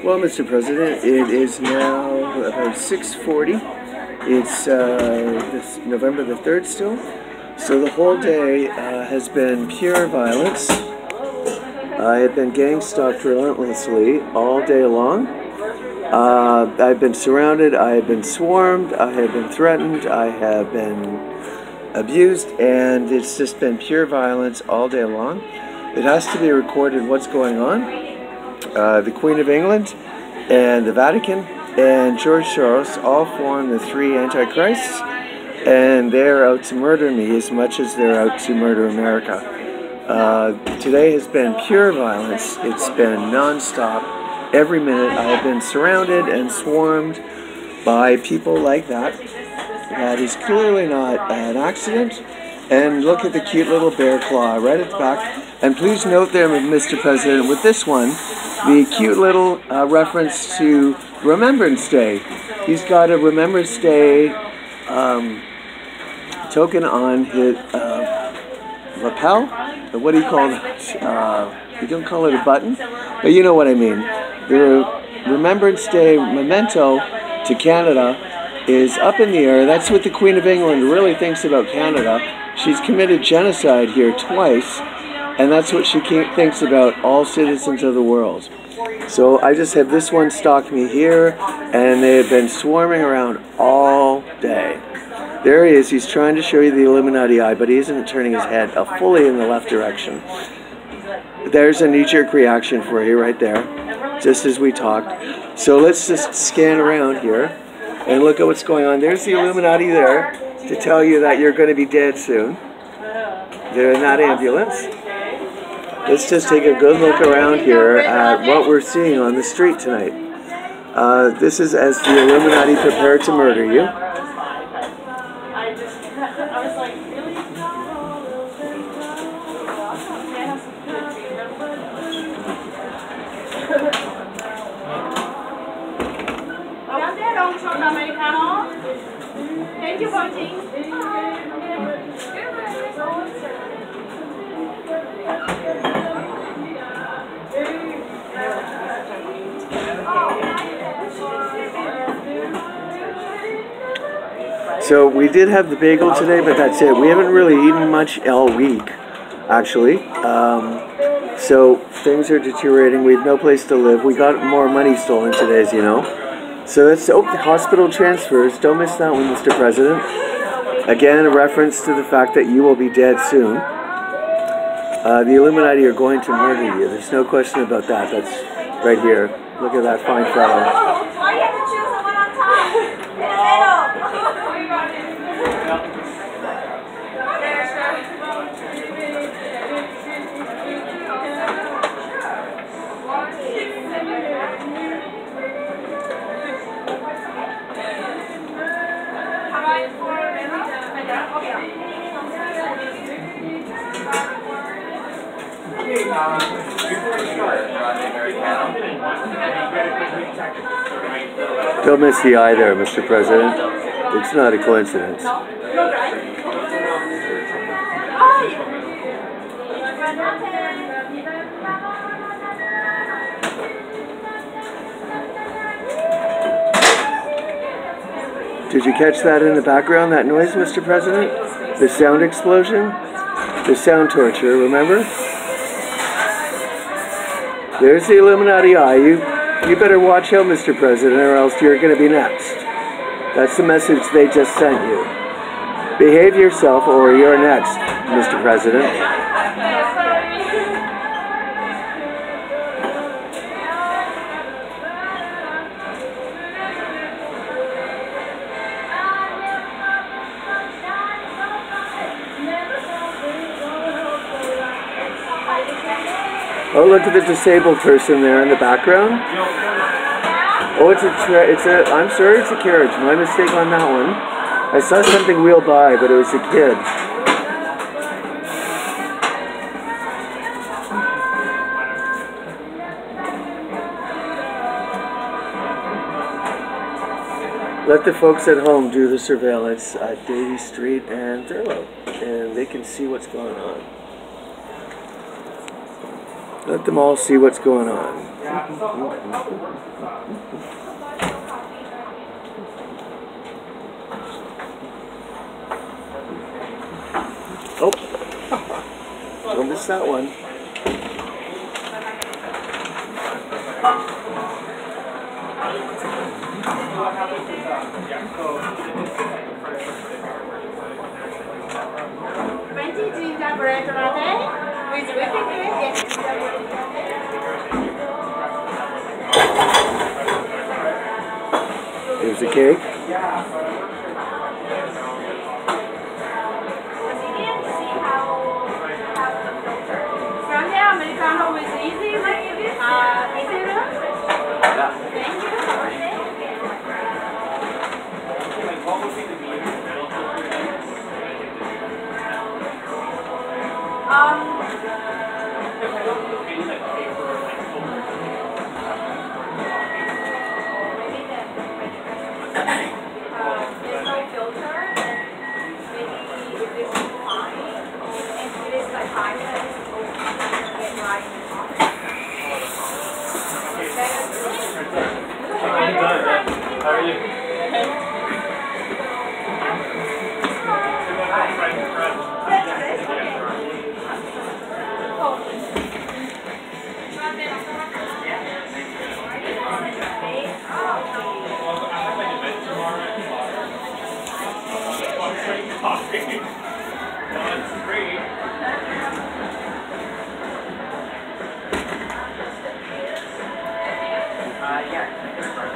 Well, Mr. President, it is now about 6:40. It's this November the 3rd still. So the whole day has been pure violence. I have been gang stalked relentlessly all day long. I've been surrounded, I have been swarmed, I have been threatened, I have been abused, and it's just been pure violence all day long. It has to be recorded what's going on. The Queen of England and the Vatican and George Soros all form the three antichrists, and they're out to murder me as much as they're out to murder America. Today has been pure violence. It's been non-stop. Every minute I have been surrounded and swarmed by people like that. That is clearly not an accident. And look at the cute little bear claw right at the back. And please note there, Mr. President, with this one, the cute little reference to Remembrance Day. He's got a Remembrance Day token on his lapel. What do you call it? You don't call it a button, but you know what I mean. The Remembrance Day memento to Canada is up in the air. That's what the Queen of England really thinks about Canada. She's committed genocide here twice, and that's what she thinks about all citizens of the world. So I just have this one stalk me here, and they have been swarming around all day. There he is. He's trying to show you the Illuminati eye, but he isn't turning his head fully in the left direction. There's a knee-jerk reaction for you right there, just as we talked. So let's just scan around here and look at what's going on. There's the Illuminati there to tell you that you're going to be dead soon. They're in that ambulance. Let's just take a good look around here at what we're seeing on the street tonight. This is as the Illuminati prepare to murder you. Thank you for watching. So we did have the bagel today, but that's it. We haven't really eaten much all week, actually. So things are deteriorating. We have no place to live. We got more money stolen today, as you know. So that's the hospital transfers. Don't miss that one, Mr. President. Again, a reference to the fact that you will be dead soon. The Illuminati are going to murder you. There's no question about that. That's right here. Look at that fine fellow. Don't miss the eye there, Mr. President. It's not a coincidence. Did you catch that in the background, that noise, Mr. President? The sound explosion? The sound torture, remember? There's the Illuminati eye. You better watch out, Mr. President, or else you're going to be next. That's the message they just sent you. Behave yourself or you're next, Mr. President. Oh, look at the disabled person there in the background. Oh, I'm sorry, it's a carriage. My mistake on that one. I saw something wheel by, but it was a kid. Let the folks at home do the surveillance at Davie Street and Thurlow, and they can see what's going on. Let them all see what's going on. Oh, don't miss that one. Frenchie ginger bread latte with whipping cream. Here's the cake. Grande Americano with easy. Thank you. There's no filter, and maybe if this is fine, and it is like 5 minutes, get right in the How are you? Yeah.